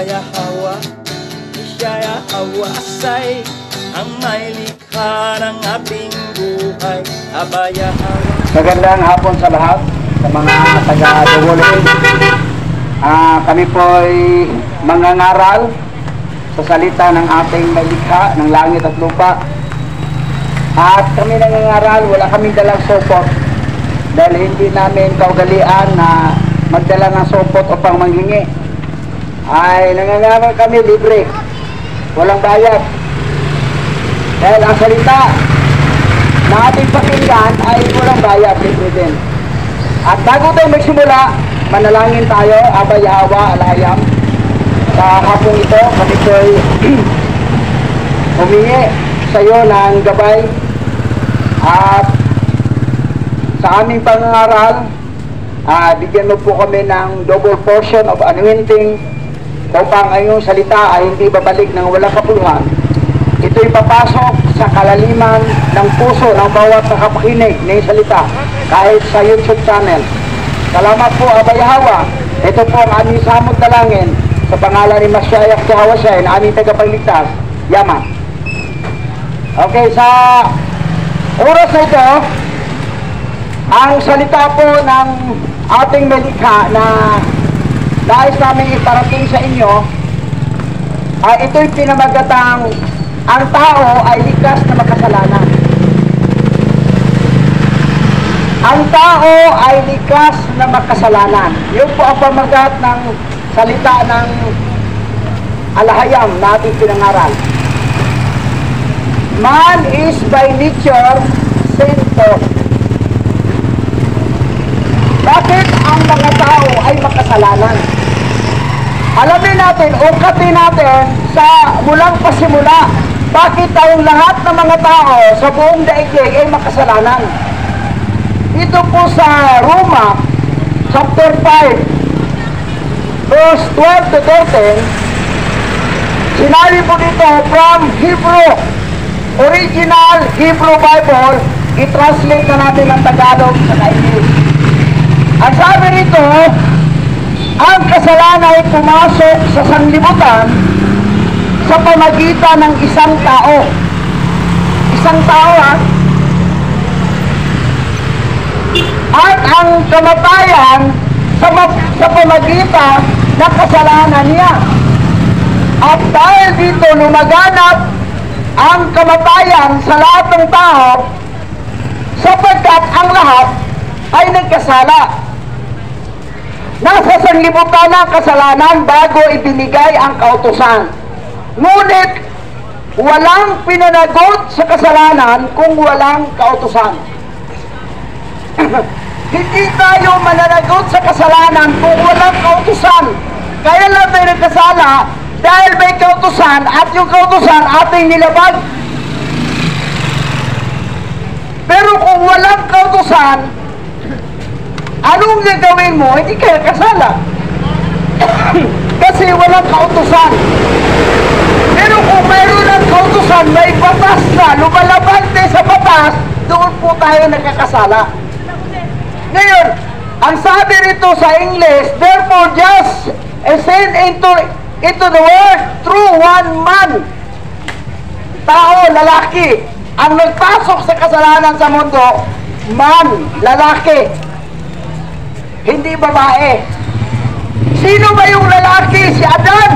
Yahawa, siya Yahawa say ang may likha ng ating buhay. Aba Yahawa. Magandang hapon sa lahat, sa mga taga-Dugolin. Kami po ay mangangaral sa salita ng ating may likha ng langit at lupa. At kami nangangaral, wala kaming dalang sopot dahil hindi namin kaugalian na magdala ng sopot upang manghingi. Ay nangangaral kami libre, walang bayad, dahil ang salita na ating pakinggan ay walang bayad, libre din. At bago tayo magsimula, manalangin tayo. Aba Yahawa Alayam, sa hapong ito kami ko ay humingi sa iyo ng gabay at sa aming pangangaral. Bigyan mo po kami ng double portion of anointing upang ang iyong salita ay hindi babalik ng walang kapuluhan. Ito'y papasok sa kalaliman ng puso ng bawat nakapakinig ng salita, kahit sa YouTube channel. Salamat po, Aba Yahawa. Ito po ang aming samot dalangin sa pangalan ni Mashiach Yahawa Shai, na aming tagapagligtas. Yaman. Okay, sa oras na ito, ang salita po ng ating melikha na nais namin iparating sa inyo ay ito'y pinamagatang ang tao ay likas na makasalanan. Ang tao ay likas na makasalanan. Yun po ang pamagat ng salita ng Alahayam na ating pinangaral. Man is by nature sinful. Bakit ang mga tao ay makasalanan? Alamin natin, ukatin natin sa mulang pasimula, bakit tayong lahat ng mga tao sa buong daigdig ay makasalanan. Ito po sa Roma chapter 5 verse 12 to 13, sinabi po dito from Hebrew, original Hebrew Bible, i-translate na natin ng Tagalog sa English. Ang sabi rito, ang kasalanan ay pumasok sa sanglibutan sa pamagitan ng isang tao. Isang tao, at ang kamatayan sa pamagitan ng kasalanan niya. At dahil dito lumaganap ang kamatayan sa lahat ng tao, sapagkat ang lahat ay nagkasala. Nasa sanglibutan ng kasalanan bago ibinigay ang kautusan. Ngunit walang pinanagot sa kasalanan kung walang kautusan. Hindi tayo mananagot sa kasalanan kung walang kautusan. Kaya lang tayo nagkasala dahil may kautusan, at yung kautusan ating nilabag. Pero kung walang kautusan, anong gagawin mo? Hindi kaya kasala. Kasi walang kautusan. Pero kung mayroon ng kautusan, may batas na, lumalabag tayo sa batas, doon po tayo nagkakasala. Ngayon, ang sabi rito sa English, therefore just sin into the world through one man. Tao, lalaki. Ang nagpasok sa kasalanan sa mundo, man, lalaki. Hindi babae. Sino ba yung lalaki? Si Adan.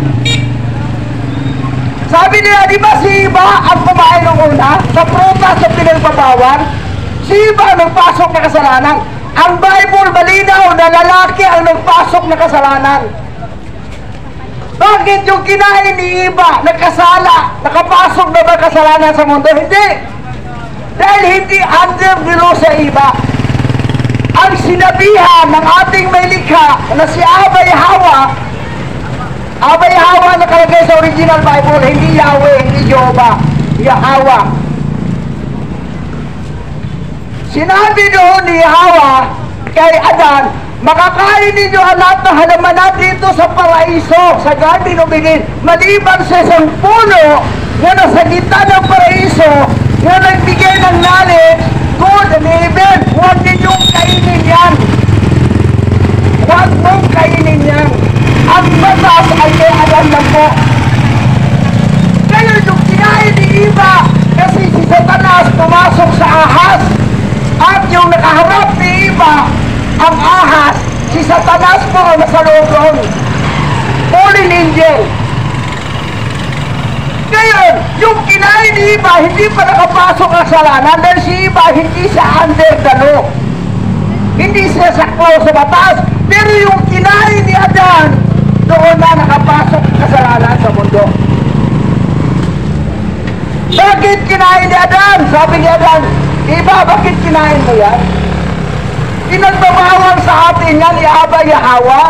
Sabi nila, di ba si Eva ang kumain ng una sa prutas sa pinagbabawal? Si Eva ang nagpasok na kasalanan. Ang Bible malinaw na lalaki ang nagpasok na kasalanan. Bakit yung kinain ni Eva nagkasala? Nakapasok na ba kasalanan sa mundo? Hindi. Dahil hindi under the law sa Eva. Ang sinabihan ng ating may likha na si Aba Yahawa, Aba Yahawa nakalagay sa original Bible, hindi Yahweh, hindi Jehovah, Yahawa. Sinabi doon ni Yahawa kay Adan, makakain ninyo ang lahat ng halaman dito sa paraiso, sa Garden of Eden, maliban sa isang puno na nasa gitna ng paraiso na nagbigay ng knowledge, good and evil. Huwag ninyong kainin yan. Huwag mong kainin yan. Ang batas ay kay Adan lang po. Ngayon yung kinain ni Eva kasi si Satanas pumasok sa ahas. At yung nakaharap ni Eva, ang ahas, si Satanas po ang nasa loob doon. Fallen angel. Ngayon, yung kinain ni Eva, hindi pa nakapasok ang kasalanan dahil si Eva hindi siya under the law. Hindi siya saklaw sa batas. Pero yung kinain ni Adan, doon na nakapasok ang kasalanan sa mundo. Bakit kinain ni Adan? Sabi ni Adan, Eva, bakit kinain mo yan? Pinagbabawal sa atin yan, Aba Yahawa.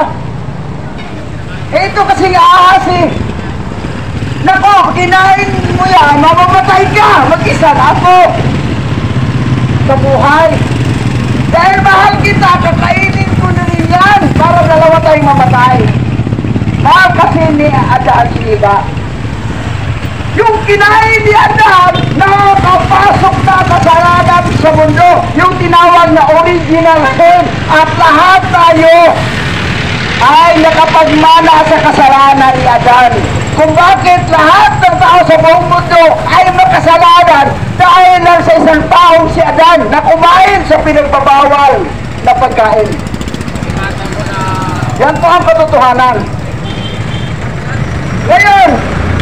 Ito kasing ahas eh. Nako, kinain mo yan, mamamatay ka, mag-isa na ako sa buhay. Dahil mahal kita, kakainin ko na rin yan para dalawa tayong mamatay. Mahal kasi ni Adan si Eva. Yung kinain ni Adan, nakapasok na kasalanan sa mundo, yung tinawag na original sin, at lahat tayo ay nakapagmana sa kasalanan ni Adan. Kung bakit lahat ng tao sa buong mundo ay makasalanan dahil lang sa isang taong si Adan na kumain sa pinagbabawal na pagkain. Yan po ang katotohanan. Ngayon,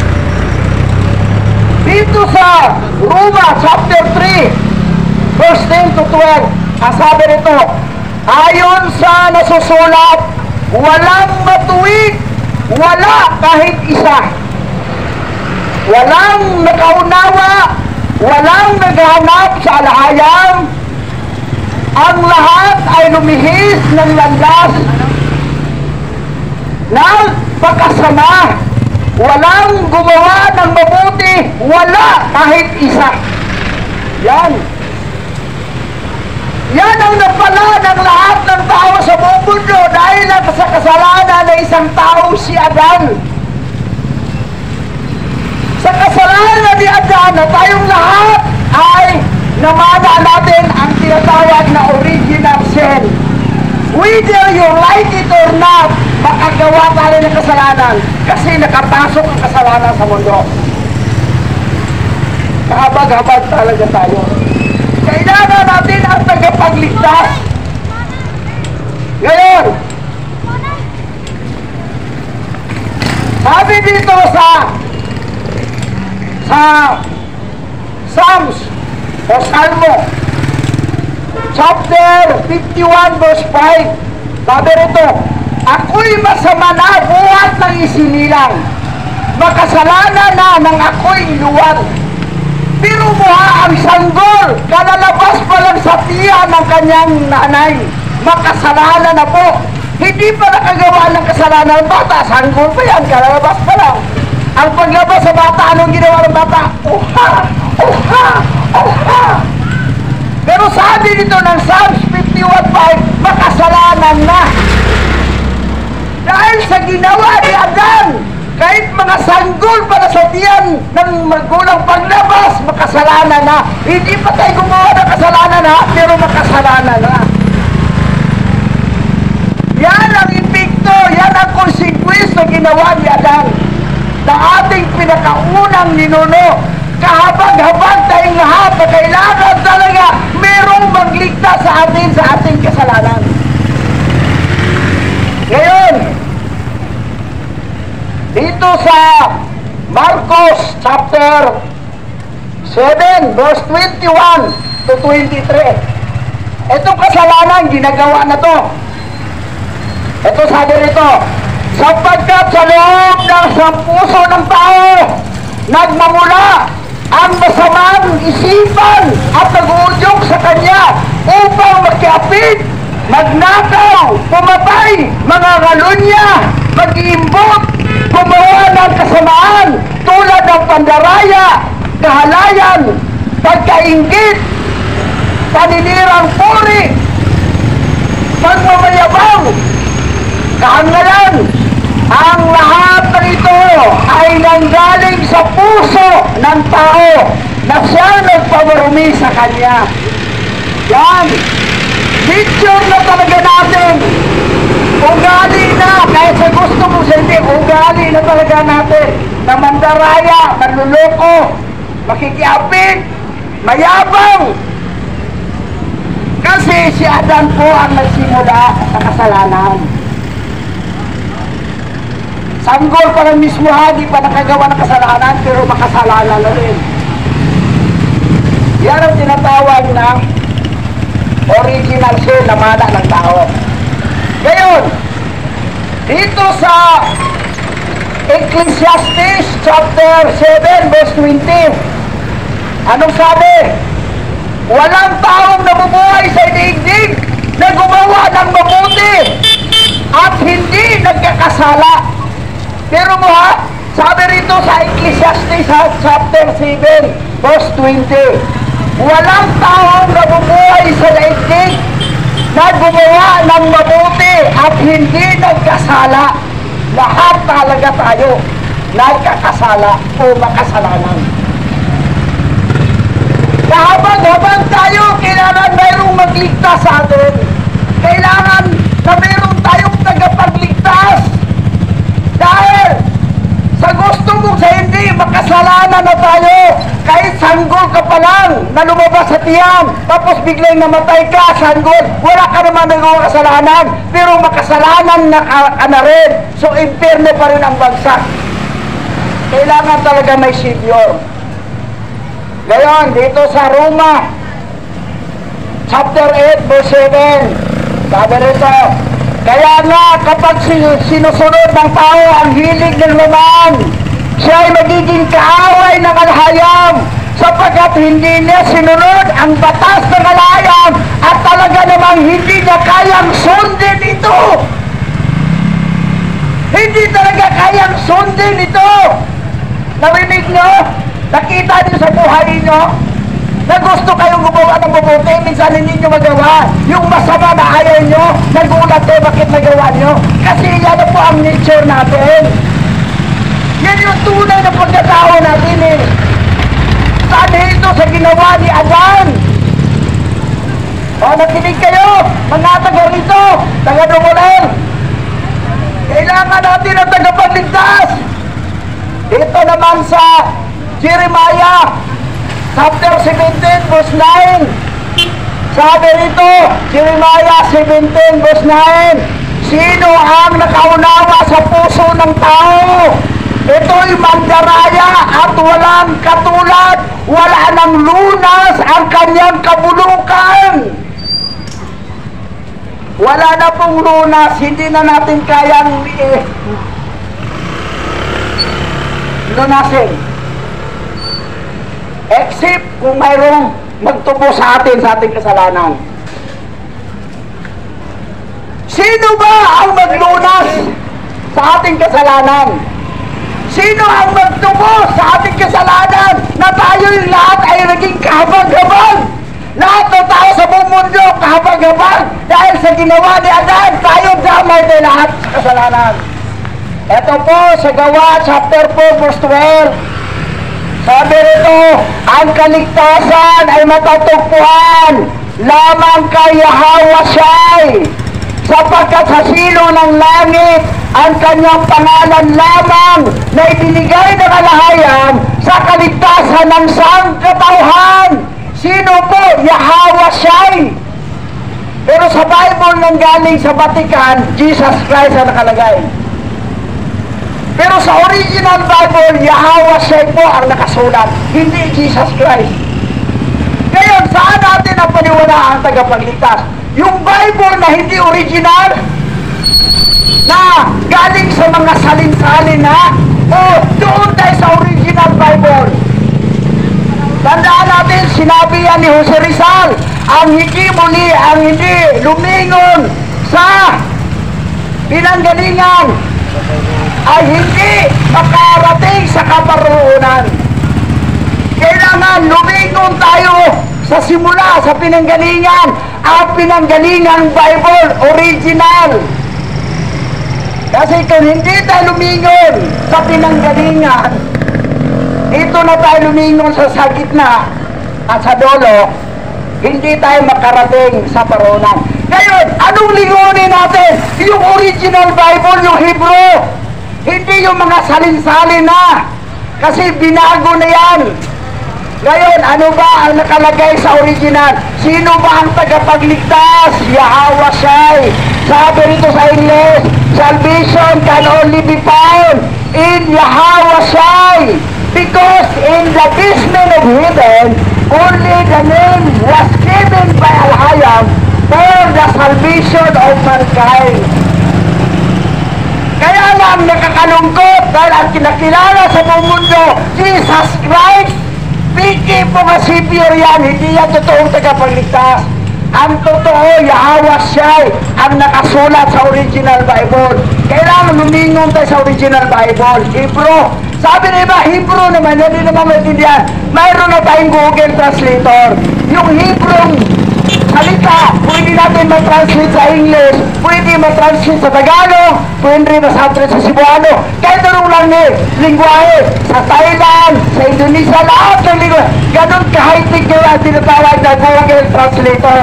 dito sa Roma chapter 3 verse 10 to 12, ang sabi nito, ayon sa nasusulat, walang matuwid, wala kahit isa. Walang nakaunawa, walang naghahanap sa alahayang. Ang lahat ay lumihis ng landas ng pagkasama. Walang gumawa ng mabuti, wala kahit isa. Yan. Yan ang napala ng lahat ng tao sa buong mundo dahil lang sa kasalanan ng isang tao si Adan. Sa kasalanan ni Adan na tayong lahat ay namana natin ang tinatawag na original sin. Whether you like it or not, makagawa tayo ng kasalanan kasi nakapasok ang kasalanan sa mundo. Kahabag-habag talaga tayo. Kailangan natin ang tagapagligtas. Ngayon, sabi dito sa Psalms o Salmo chapter 51 verse 5, sabi rito, ako'y masama na buhat ng isinilang, makasalanan na ng ako'y iluwan. Pero buha ang sanggol, kalalabas pa lang sa tiyan ng kanyang nanay, makasalanan na po. Hindi pa nakagawa ng kasalanan ng bata, sanggol pa yan, kalalabas pa lang. Ang paglabas sa bata, anong ginawa ng bata? Oha! Oha! Oha! Pero sabi dito ng Psalms 51:5, makasalanan na. Dahil sa ginawa ni Adan, kahit mga sanggol para sa tiyan ng magulang paglabas, makasalanan na. Hindi pa tayo gumawa ng kasalanan ha, pero makasalanan na. Yan ang epekto, yan ang consequence na ginawa ni Adan na ating pinakaunang ninuno. Kahabag-habag tayong lahat na kailangan talaga merong magligtas sa atin sa ating kasalanan. Ngayon, dito sa Marcos chapter 7 verse 21 to 23, itong kasalanan ginagawa na to. Ito sabi rito, sapagkat sa loob ng puso ng tao nagmamula ang masamang isipan at nag-uudyok sa kanya upang magkiapid, magnakaw, pumatay, mga ngalunya, mag-iimbot, gumawa ng kasamaan tulad ng pandaraya, kahalayan, pagkainggit, paninirang puri, pagmamayabang, kahangalan. Ang lahat ng ito ay nanggaling sa puso ng tao na siya nagpamarumi sa kanya. Yan. Picture na talaga natin. Ugali na, kahit sa gusto mo sa hindi, ugali na talaga natin. Na mandaraya, manluloko, makikiapit, mayabang. Kasi si Adan po ang nagsimula sa kasalanan. Sanggol pa lang mismo, hindi pa nakagawa ng kasalanan, pero makasalanan na rin. Yan ang tinatawag na original sin na mana ng tao. Ngayon, dito sa Ecclesiastes chapter 7 verse 20, anong sabi? Walang taong nabubuhay sa daigdig na gumawa ng mabuti at hindi nagkakasala. Pero mo ha, sabi rito sa Ecclesiastes chapter 7 verse 20, walang taong nabubuhay sa daigdig na gumawa ng mabuti at hindi nagkasala. Lahat talaga tayo nagkakasala o makasalanan. Kahabang-habang tayo, kailangan mayroong magligtas sa atin. Kailangan na mayroong tayong tagapagligtas. Dahil sa gusto mo sa hindi, makasalanan na tayo. Kahit sanggol ka pa lang na lumabas sa tiyan, tapos biglang namatay ka, sanggol, wala ka naman nagawa kasalanan, pero makasalanan na ka na rin. So, impyerno pa rin ang bagsak. Kailangan talaga may Savior. Ngayon, dito sa Roma, chapter 8, verse 7, sabi rito, kaya nga kapag sinusunod ng tao ang hilig ng laman, siya ay magiging kaaway ng alhayam, sapagkat hindi niya sinunod ang batas ng alhayam at talaga namang hindi niya kayang sundin ito. Hindi talaga kayang sundin ito. Narinig nyo? Nakita niyo sa buhay niyo na gusto kayong gumawa ng mabuti, minsan hindi niyo magawa. Yung masama na ayaw niyo, nagulat kayo bakit nagawa niyo. Kasi yan po ang nature natin. Yan yung tunay na pagkatao natin eh. Sabi ito sa ginawa ni Adan. O, nakinig kayo, mga taga rito, taga Dumulel. Kailangan natin ang tagapagligtas. Dito naman sa Jeremiah chapter 17 verse 9, sabi rito, Jeremiah 17 verse 9, sino ang nakaunawa sa puso ng tao? Ito'y mandaraya at walang katulad, wala nang lunas ang kanyang kabulukan. Wala na pong lunas, hindi na natin kayang lunasin. Except kung mayroong magtubo sa ating kasalanan. Sino ba ang maglunas sa ating kasalanan? Sino ang magtubo sa ating kasalanan na tayo'y lahat ay naging kahabag-habag? Lahat ng tao sa buong mundo kahabag-habag dahil sa ginawa ni Adan, tayo damay na lahat sa kasalanan. Ito po sa Gawa chapter 4 verse 12. Sabi rito, ang kaligtasan ay matatagpuan lamang kay Yahweh Shai, sapagkat sa silo ng langit ang kanyang pangalan lamang na ibinigay ng alahayam sa kaligtasan ng sangkatauhan. Sino po? Yahweh Shai. Pero sa Bible nang galing sa Vatican, Jesus Christ ang nakalagay. Pero sa original Bible, Yahweh Shai po ang nakasulat, hindi Jesus Christ. Ngayon, saan natin ang paniwalaan ang tagapagligtas? Yung Bible na hindi original, na galing sa mga salin-salin na, o doon tayo sa original Bible. Tandaan natin, sinabi yan ni Jose Rizal, ang hindi muli, ang hindi lumingon sa pinanggalingan, ay hindi makarating sa kaparoonan. Kailangan lumingon tayo sa simula, sa pinanggalingan, ang pinanggalingan Bible original. Kasi kung hindi tayo lumingon sa pinanggalingan, ito na tayo lumingon sa gitna at sa dolo, hindi tayo makarating sa paroonan. Ngayon, anong lingunin natin? Yung original Bible, yung Hebrew. Hindi yung mga salin-salin na. Kasi binago na yan. Ngayon, ano ba ang nakalagay sa original? Sino ba ang tagapagligtas? Yahweh Shai. Sabi rito sa English, salvation can only be found in Yahweh Shai. Because in the basement of heaven, only the name was given by Al-Hayam for the salvation of mankind. Kaya lang nakakalungkot dahil ang kinakilala sa buong mundo, Jesus Christ, piki po nga Savior yan, hindi yan totoong tagapagligtas. Ang totoo, Yahweh Shai, ang nakasulat sa original Bible. Kailangan lumingon tayo sa original Bible, Hebrew. Sabi na iba, Hebrew naman, hindi naman maintindihan. Mayroon na tayong Google Translator. Yung Hebrew salita, pwede natin matranslate sa English, pwede matranslate sa Tagalog, pwede matranslate sa Cebuano. Kahit anong lang lingwahe, sa Thailand, sa Indonesia, lahat ng lingwahe. Ganon ka-high-tech yung tinatawag na Google Translator.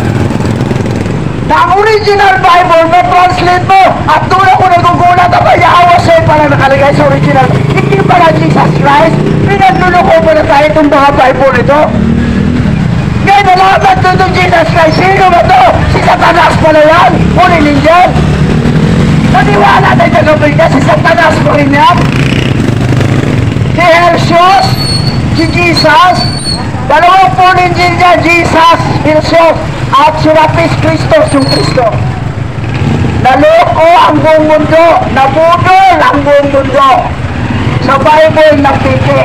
Na ang original Bible, na-translate mo, at doon ako nagugulat, aba, Yahweh Shai pala nakalagay sa original. Hindi pala Jesus Christ, pinagluloko mo na tayo itong mga Bible ito. Ngayon, nalaman doon itong Jesus Christ, sino ba ito? Si Satanas pala yan, unin ninyan. Naniwala tayo sa gabi niya, si Satanas mo rin yan. Si Hersios, si Jesus, dalawang punin din niya, Jesus, Hersios, at si Rapis Christos, yung Kristo. Naloko ang buong mundo, nabudol ang buong mundo. Sa Bible, nagpiti.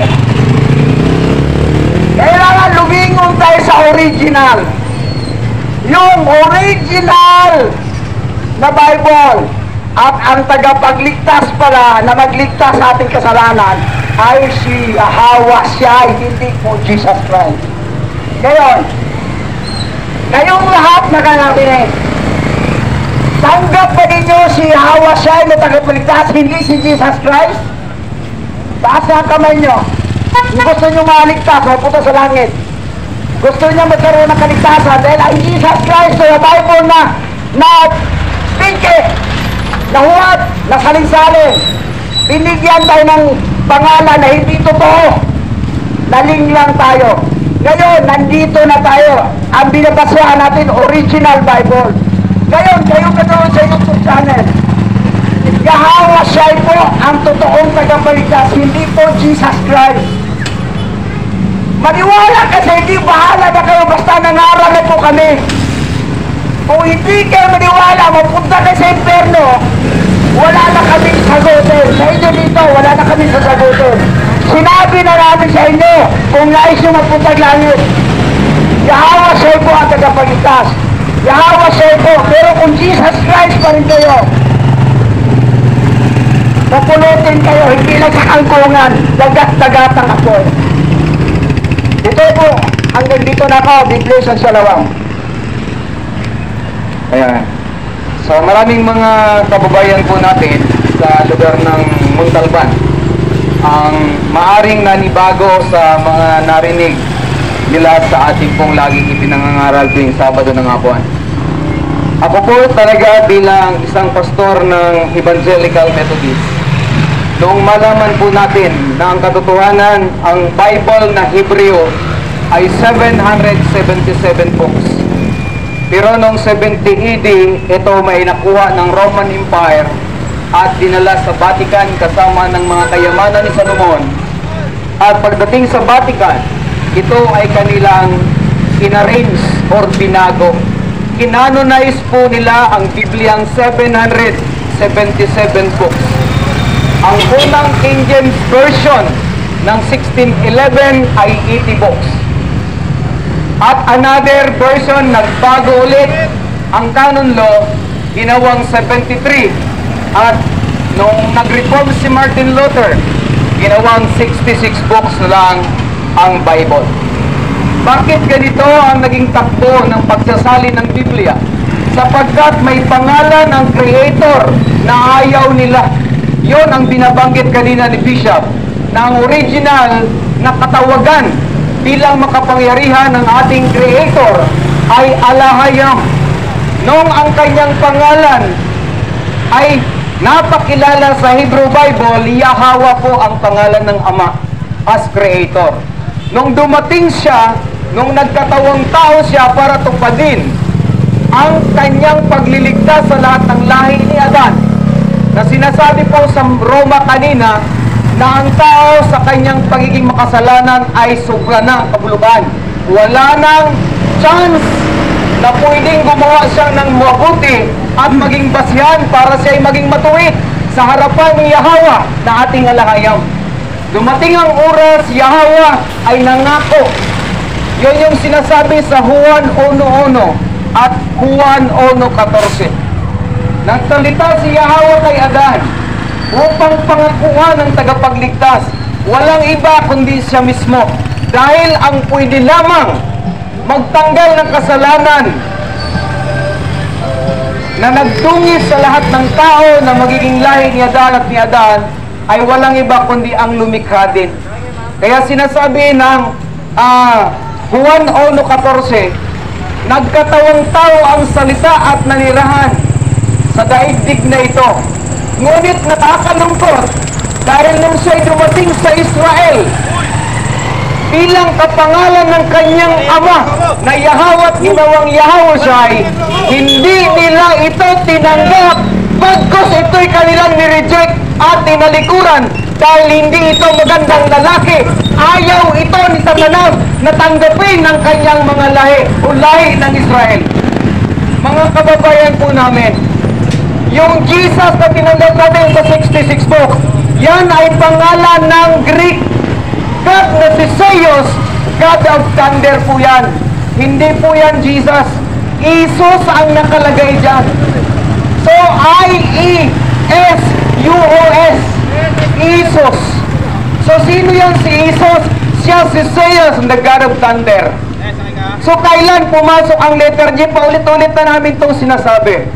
Kailangan lumingon tayo sa original. Yung original na Bible. At ang tagapagligtas pala na magligtas sa ating kasalanan ay si Yahweh Shai, hindi po Jesus Christ. Ngayon, kayong lahat na kanabinig, tanggap pa ninyo si Yahweh Shai na tagapagligtas, hindi si Jesus Christ? Taas na ang kamay nyo. Kung gusto nyo maligtas, mapunta sa langit. Gusto nyo magkaroon ng kaligtasan dahil ang Jesus Christ sa Bible na pinke, nahuwad, nasaling-saling. Binigyan tayo ng pangalan na hindi totoo. Naling lang tayo. Ngayon, nandito na tayo. Ang binabasyahan natin, original Bible. Ngayon, kayo ganoon sa YouTube channel. Yahweh Shai po ang totoong tagapagligtas, hindi po Jesus Christ. Maniwala kasi hindi bahala na kayo, basta nangaral na po kami. Kung hindi kayo maniwala, mapunta kayo sa impyerno, wala na kami sagutin. Sa inyo dito, wala na kami sasagutin. Sinabi na namin sa inyo, kung nais nyo magpuntang langit, Yahweh Shai po ang tagapagligtas. Yahweh Shai po, pero kung Jesus Christ pa rin kayo, papulutin kayo, hindi lang sa kangkungan, dagat-dagatang ako. Ito po, hanggang dito na ako, Biblia sa Salawang. Ayan. So maraming mga kababayan po natin sa lugar ng Montalban ang maaring nanibago sa mga narinig nila sa ating pong laging ipinangangaral tuwing Sabado ng hapon. Ako po talaga bilang isang pastor ng Evangelical Methodist, noong malaman po natin na ang katotohanan, ang Bible na Hebreo ay 777 books. Pero noong 70 AD, ito may nakuha ng Roman Empire at dinala sa Vatican kasama ng mga kayamanan ni Solomon. At pagdating sa Vatican, ito ay kanilang inarrange or binago. Kinanonize po nila ang Bibliang 777 books. Ang unang King James Version ng 1611 ay 80 books. At another version, nagbago ulit ang canon law, ginawang 73. At nung nag-reform si Martin Luther, ginawang 66 books na lang ang Bible. Bakit ganito ang naging takbo ng pagsasalin ng Biblia? Sapagkat may pangalan ng Creator na ayaw nila. Yon ang binabanggit kanina ni Bishop, na ang original na katawagan bilang makapangyarihan ng ating Creator ay Al-Hayam. Nung ang kanyang pangalan ay napakilala sa Hebrew Bible, Yahweh po ang pangalan ng Ama as Creator. Nung dumating siya, nung nagkatawang tao siya para tupadin ang kanyang pagliligtas sa lahat ng lahi ni Adan, na sinasabi po sa Roma kanina na ang tao sa kanyang pagiging makasalanan ay sobra na kabulukan. Wala nang chance na pwedeng gumawa siya ng mabuti at maging basihan para siya ay maging matuwid sa harapan ni Yahweh na ating alahayam. Dumating ang oras, Yahweh ay nangako. Yun yung sinasabi sa Juan 1:1 at Juan 1:14. Nagsalita si Yahweh kay Adan upang pangakuan ng tagapagligtas. Walang iba kundi siya mismo. Dahil ang pwede lamang magtanggal ng kasalanan na nagtungis sa lahat ng tao na magiging lahi ni Adan at ni Adan ay walang iba kundi ang lumikha din. Kaya sinasabi ng Juan 1:14, nagkatawang tao ang salita at nanirahan sa daigdig na ito. Ngunit nakakalungkot dahil nung siya'y dumating sa Israel bilang kapangalan ng kanyang ama na Yahweh at ginawang Yahweh siya, hindi nila ito tinanggap, bagkus ito'y kanilang nireject at tinalikuran dahil hindi ito magandang lalaki. Ayaw ito ni Satanas na tanggapin ng kanyang mga lahi o lahi ng Israel. Mga kababayan po namin, yung Jesus na tinanggap natin sa 66 books, yan ay pangalan ng Greek God na si Zeus, God of Thunder po yan. Hindi po yan Jesus. Isus ang nakalagay dyan. So, I-E-S-U-O-S. Isus. So, sino yan si Isus? Siya si Zeus, the God of Thunder. So, kailan pumasok ang letter G? Paulit-ulit na namin itong sinasabi.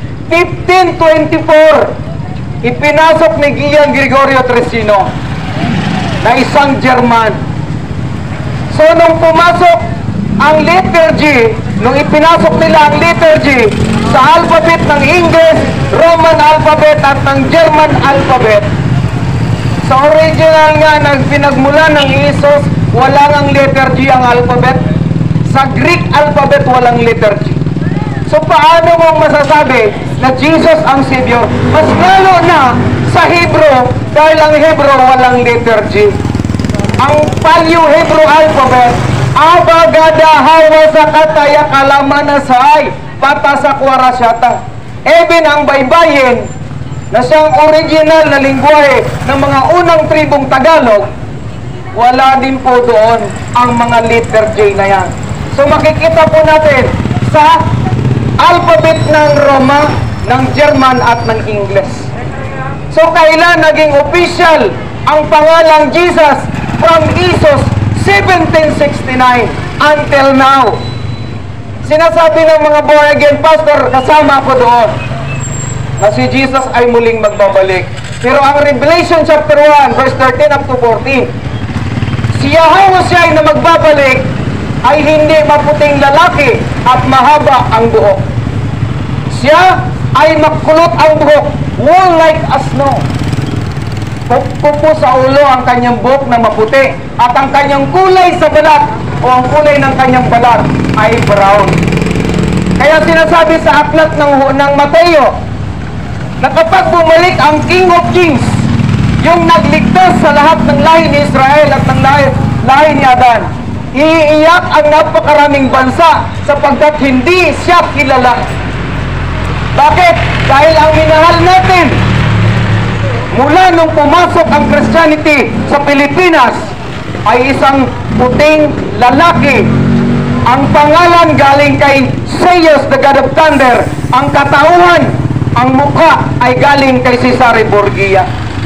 1524, ipinasok ni Gian Gregorio Tresino na isang German. So, nung pumasok ang letter G, nung ipinasok nila ang letter G sa alphabet ng English, Roman alphabet at ng German alphabet, sa original nga pinagmulan ng Isus, walang ang letter G ang alphabet. Sa Greek alphabet, walang letter G. So, paano mong masasabi na Jesus ang Savior? Mas lalo na sa Hebrew, dahil ang Hebrew walang letter G. Ang Paleo-Hebrew alphabet, Abagada Hawa sa Kataya Kalamana Saay, Pata sa Kwarasyata. Even ang baybayin, na siyang original na lingwahe ng mga unang tribong Tagalog, wala din po doon ang mga letter J na yan. So makikita po natin sa alphabet ng Roma, ng German at ng English. So kailan naging official ang pangalang Jesus from Isus? 1769 until now. Sinasabi ng mga born again pastor, kasama ko doon, na si Jesus ay muling magbabalik. Pero ang Revelation chapter 1 verse 13 up to 14, si Yahweh siya ay na magbabalik ay hindi maputing lalaki at mahaba ang buhok. Siya ay makulot ang buhok, wool like a snow. Pupo sa ulo ang kanyang buhok na maputi at ang kanyang kulay sa balat o ang kulay ng kanyang balat ay brown. Kaya sinasabi sa aklat ng Mateo na kapag bumalik ang King of Kings, yung nagligtas sa lahat ng lahi ni Israel at ng lahi ni Adan, iiyak ang napakaraming bansa sapagkat hindi siya kilala. Bakit? Dahil ang minahal natin mula nung pumasok ang Christianity sa Pilipinas ay isang puting lalaki. Ang pangalan galing kay Zeus, the God of Thunder. Ang katauhan, ang mukha ay galing kay Cesare Borgia.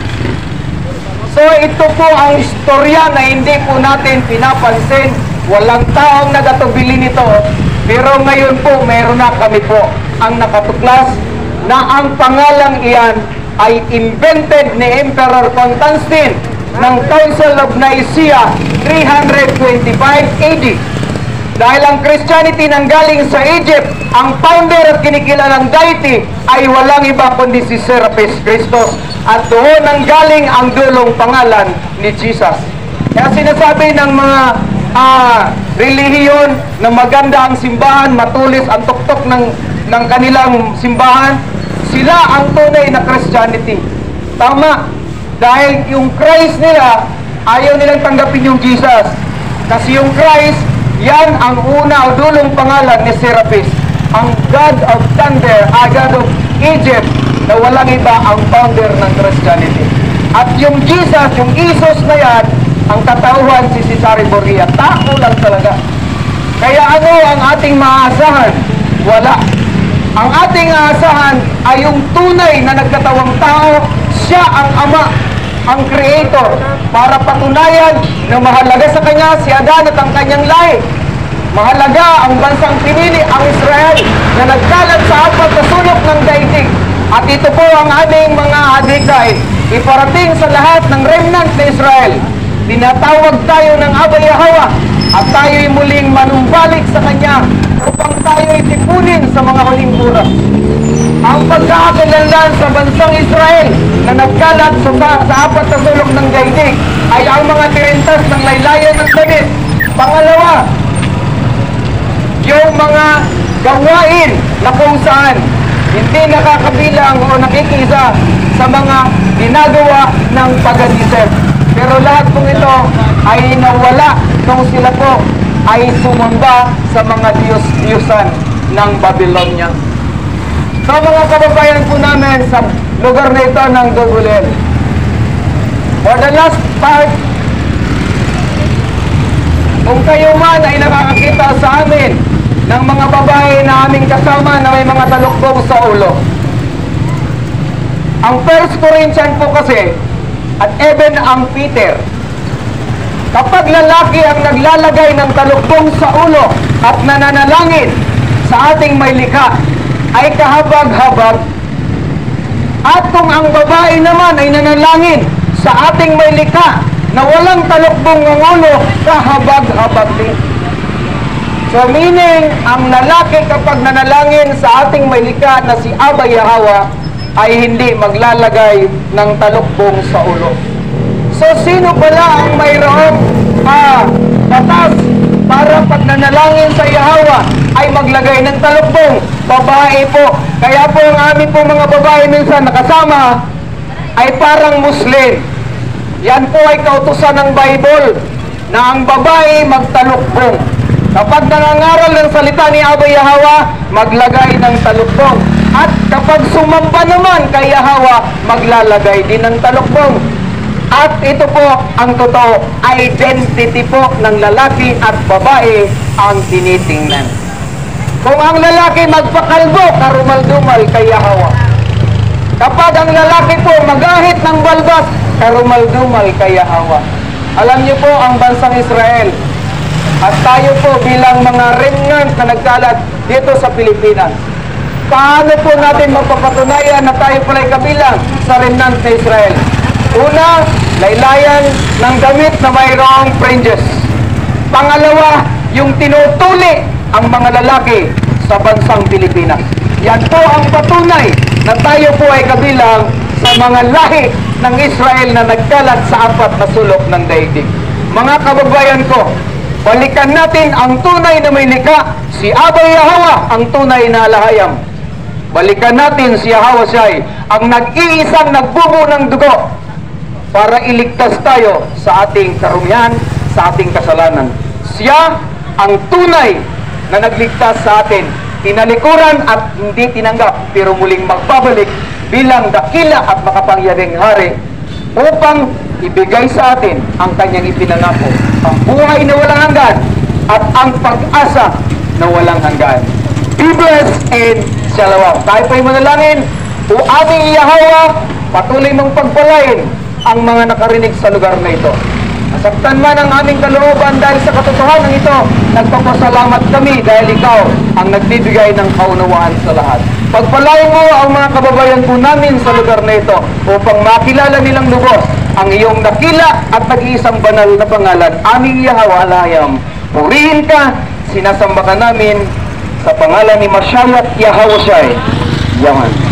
So ito po ang istorya na hindi po natin pinapansin. Walang taong nagatubili nito. Pero ngayon po, meron na kami po ang nakatuklas na ang pangalang iyan ay invented ni Emperor Constantine ng Council of Nicaea 325 AD Dahil ang Christianity nanggaling sa Egypt, ang founder at kinikilalang deity ay walang iba kundi si Serapis Christos. At doon nanggaling ang dulong pangalan ni Jesus. Kaya sinasabi ng mga relihiyon na maganda ang simbahan, matulis ang tuktok ng kanilang simbahan, sila ang tunay na Christianity. Tama, dahil yung Christ nila, ayaw nilang tanggapin yung Jesus. Kasi yung Christ, yan ang una o dulong pangalan ni Serapis, ang God of Thunder, God of Egypt, na walang iba ang founder ng Christianity. At yung Jesus, yung Isus na yan, ang katauhan si Cesare Borgia. Tako lang talaga. Kaya ano ang ating maaasahan? Wala. Ang ating aasahan ay yung tunay na nagkatawang tao, siya ang Ama, ang Creator, para patunayan na mahalaga sa Kanya si Adan at ang kanyang lahi. Mahalaga ang bansang pinili, ang Israel, na nagkalat sa apat na sulok ng daigdig. At ito po ang aming mga hadikay, iparating sa lahat ng remnant na Israel. Tinatawag tayo ng Abba Yahweh at tayo'y muling manumbalik sa Kanya upang tayo'y tipunin sa mga huling oras. Ang pagkakakilanlan sa bansang Israel na nagkalat sa apat na sulok ng daigdig ay ang mga tirintas ng laylayan ng David. Pangalawa, yung mga gawain na kung saan hindi nakakabilang o nakikisa sa mga ginagawa ng paganism. Pero lahat po ito ay nawala nung sila po ay sumamba sa mga Diyos-Diyosan ng Babylonia. So mga kababayan po namin sa lugar na ito ng Dugulel, for the last part, kung kayo man ay nakakakita sa amin ng mga babae na aming kasama na may mga talukbong sa ulo, ang 1 Corinthians po kasi at even ang Peter, kapag lalaki ang naglalagay ng talukbong sa ulo at nananalangin sa ating may likha, ay kahabag-habag. At kung ang babae naman ay nanalangin sa ating may likha na walang talukbong ng ulo, kahabag-habag din. So meaning, ang lalaki kapag nanalangin sa ating may likha na si Abba Yahweh ay hindi maglalagay ng talukbong sa ulo. So sino pala ang mayroong batas para pag nanalangin sa Yahweh ay maglagay ng talukbong? Babae po. Kaya po ang amin po mga babae minsan nakasama ay parang Muslim. Yan po ay kautusan ng Bible na ang babae magtalukbong. Kapag nangangaral ng salita ni Abba Yahweh, maglagay ng talukbong. At kapag sumamba naman kay Yahweh, maglalagay din ng talukbong. At ito po ang totoo, identity po ng lalaki at babae ang tinitingnan. Kung ang lalaki magpakalbo, karumal-dumal kay Yahweh. Kapag ang lalaki po magahit ng balbas, karumal-dumal kay Yahweh. Alam niyo po ang bansang Israel, at tayo po bilang mga remnant na nagkalat dito sa Pilipinas, paano po natin mapapatunayan na tayo pala kabilang sa remnant na Israel? Una, laylayan ng damit na mayroong fringes. Pangalawa, yung tinutuli ang mga lalaki sa bansang Pilipinas. Yan po ang patunay na tayo po ay kabilang sa mga lahi ng Israel na nagkalat sa apat na sulok ng daigdig. Mga kababayan ko, balikan natin ang tunay na may likha, si Abba Yahweh, ang tunay na alahayam. Balikan natin si Yahweh Shai, ang nag-iisang nagbubo ng dugo para iligtas tayo sa ating karumihan, sa ating kasalanan. Siya ang tunay na nagligtas sa atin, tinalikuran at hindi tinanggap, pero muling magbabalik bilang dakila at makapangyarihang hari upang ibigay sa atin ang kanyang ipinangako, ang buhay na walang hanggan at ang pag-asa na walang hanggan. Be blessed and shalom. Tayo po'y manalangin. O aming Yahweh, patuloy mong pagpalain ang mga nakarinig sa lugar na ito. Masaktan man ang aming kalooban dahil sa katotohanan ito, nagpapasalamat kami dahil ikaw ang nagbibigay ng kaunawaan sa lahat. Pagpalain mo ang mga kababayan po namin sa lugar na ito upang makilala nilang lubos ang iyong dakila at nag-iisang banal na pangalan, aming Yahweh alahayam. Purihin ka, sinasambakan namin sa pangalan ni Masyayat Yahawashai. Yaman.